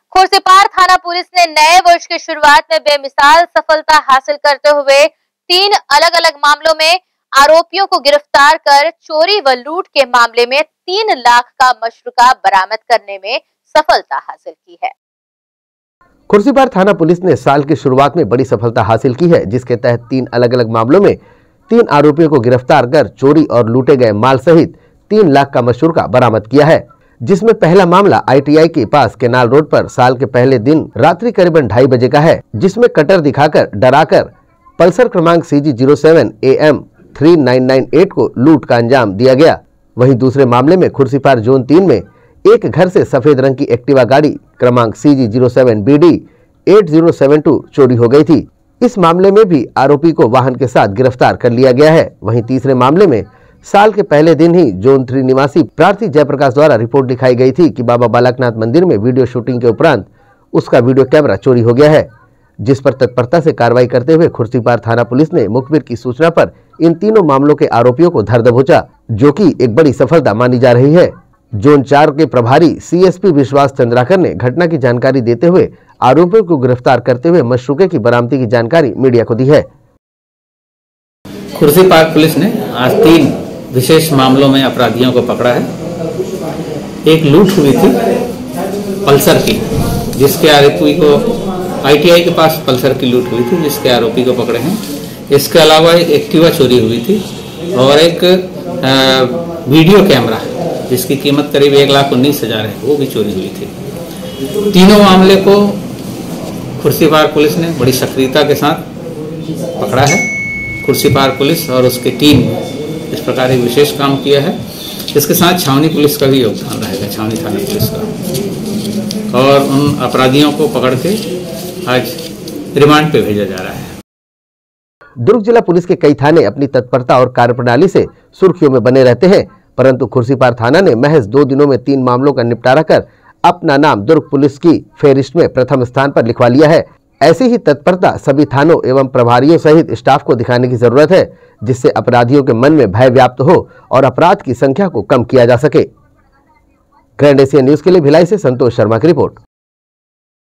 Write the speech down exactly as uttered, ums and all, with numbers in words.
खुर्सीपार थाना पुलिस ने नए वर्ष की शुरुआत में बेमिसाल सफलता हासिल करते हुए तीन अलग अलग मामलों में आरोपियों को गिरफ्तार कर चोरी व लूट के मामले में तीन लाख का मशरूका बरामद करने में सफलता हासिल की है। खुर्सीपार थाना पुलिस ने साल की शुरुआत में बड़ी सफलता हासिल की है, जिसके तहत तीन अलग अलग मामलों में तीन आरोपियों को गिरफ्तार कर चोरी और लूटे गए माल सहित तीन लाख का मशरूका बरामद किया है। जिसमें पहला मामला आई टी आई के पास केनाल रोड पर साल के पहले दिन रात्रि करीबन ढाई बजे का है, जिसमें कटर दिखाकर डराकर पल्सर क्रमांक C G zero seven A M three nine nine eight को लूट का अंजाम दिया गया। वहीं दूसरे मामले में खुर्सीपार जोन तीन में एक घर से सफेद रंग की एक्टिवा गाड़ी क्रमांक C G zero seven B D eight zero seven two चोरी हो गई थी। इस मामले में भी आरोपी को वाहन के साथ गिरफ्तार कर लिया गया है। वहीं तीसरे मामले में साल के पहले दिन ही जोन थ्री निवासी प्रार्थी जयप्रकाश द्वारा रिपोर्ट दिखाई गई थी कि बाबा बालकनाथ मंदिर में वीडियो शूटिंग के उपरांत उसका वीडियो कैमरा चोरी हो गया है, जिस पर तत्परता से कार्रवाई करते हुए खुर्सीपार थाना पुलिस ने मुखबिर की सूचना पर इन तीनों मामलों के आरोपियों को धर दबोचा, जो कि एक बड़ी सफलता मानी जा रही है। जोन चार के प्रभारी सी एस पी विश्वास चंद्राकर ने घटना की जानकारी देते हुए आरोपियों को गिरफ्तार करते हुए मशरूके की बरामदी की जानकारी मीडिया को दी है। खुर्सीपार पुलिस ने आज तीन विशेष मामलों में अपराधियों को पकड़ा है। एक लूट हुई थी पल्सर की, जिसके आरोपी को आई टी आई के पास पल्सर की लूट हुई थी, जिसके आरोपी को पकड़े हैं। इसके अलावा एक एक्टिवा चोरी हुई थी और एक आ, वीडियो कैमरा जिसकी कीमत करीब एक लाख उन्नीस हजार है, वो भी चोरी हुई थी। तीनों मामले को खुर्सीपार पुलिस ने बड़ी सक्रियता के साथ पकड़ा है। खुर्सीपार पुलिस और उसकी टीम इस प्रकार एक विशेष काम किया है। इसके साथ छावनी पुलिस का भी योगदान रहेगा, छावनी थाना पुलिस का, और उन अपराधियों को पकड़ के आज रिमांड पे भेजा जा रहा है। दुर्ग जिला पुलिस के कई थाने अपनी तत्परता और कार्यप्रणाली से सुर्खियों में बने रहते हैं, परंतु खुर्सीपार थाना ने महज दो दिनों में तीन मामलों का निपटारा कर अपना नाम दुर्ग पुलिस की फेहरिस्त में प्रथम स्थान पर लिखवा लिया है। ऐसी ही तत्परता सभी थानों एवं प्रभारियों सहित स्टाफ को दिखाने की जरूरत है, जिससे अपराधियों के मन में भय व्याप्त हो और अपराध की संख्या को कम किया जा सके। ग्रैंड एशिया न्यूज के लिए भिलाई से संतोष शर्मा की रिपोर्ट।